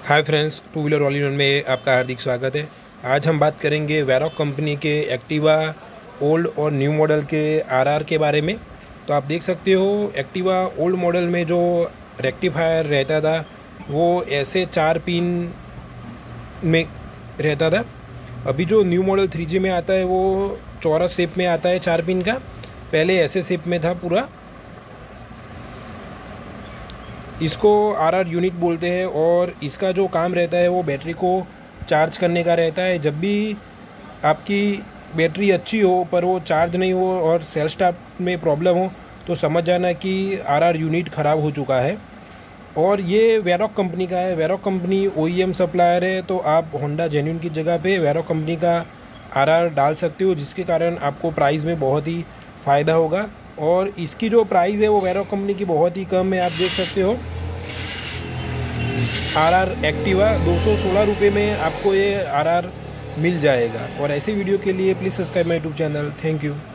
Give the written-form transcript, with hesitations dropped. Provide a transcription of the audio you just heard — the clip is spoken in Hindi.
Hi friends, two wheeler all in one में आपका हार्दिक स्वागत है। आज हम बात करेंगे वेरॉक कंपनी के एक्टिवा ओल्ड और न्यू मॉडल के आरआर के बारे में। तो आप देख सकते हो एक्टिवा ओल्ड मॉडल में जो रेक्टिफायर रहता था वो ऐसे 4 पिन में रहता था। अभी जो न्यू मॉडल 3G में आता है वो चौरस शेप में आता है 4 पिन का। पहले ऐसे शेप में था पूरा। इसको आरआर यूनिट बोलते हैं और इसका जो काम रहता है वो बैटरी को चार्ज करने का रहता है। जब भी आपकी बैटरी अच्छी हो पर वो चार्ज नहीं हो और सेल स्टार्ट में प्रॉब्लम हो तो समझ जाना कि आरआर यूनिट ख़राब हो चुका है। और ये वेरॉक कंपनी का है। वेरॉक कंपनी OEM सप्लायर है, तो आप होंडा जेन्युइन की जगह पे वेरॉक कंपनी का आरआर डाल सकते हो, जिसके कारण आपको प्राइस में बहुत ही फ़ायदा होगा। और इसकी जो प्राइस है वो वेरॉक कंपनी की बहुत ही कम है। आप देख सकते हो आरआर एक्टिवा 216 रुपये में आपको ये आरआर मिल जाएगा। और ऐसे वीडियो के लिए please subscribe my YouTube channel. Thank you.